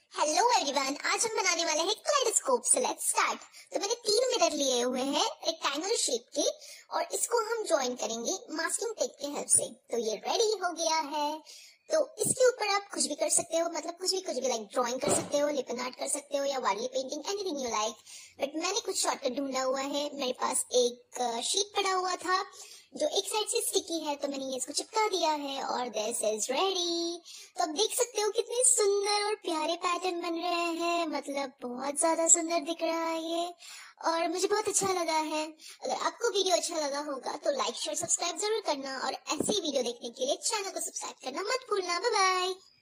Hello everyone, आज हम बनाने वाले हैं कलेडोस्कोप। So let's start. तो मैंने 3 मिरर लिए हुए हैं रेक्टेंगल शेप के और इसको हम ज्वाइन करेंगे मास्किंग टेप की हेल्प से। तो ये रेडी हो गया है। तो इसके ऊपर आप कुछ भी कर सकते हो, मतलब कुछ भी लाइक ड्राइंग कर सकते हो, लिपन आर्ट कर सकते हो या Warli painting, anything you like. But मैंने कुछ शॉर्टकट ढूंढा हुआ है। मेरे पास एक शीट पड़ा हुआ था जो एक साइड से स्टिकी है, तो मैंने ये इसको चिपका दिया है और दिस इज रेडी। तो आप देख सकते हो कितने सुंदर और प्यारे पैटर्न बन रहे हैं, मतलब बहुत ज्यादा सुंदर दिख रहा है ये और मुझे बहुत अच्छा लगा है। अगर आपको वीडियो अच्छा लगा होगा तो लाइक शेयर सब्सक्राइब जरूर करना और ऐसी वीडियो देखने के लिए चैनल को सब्सक्राइब करना मत भूलना। Bye bye.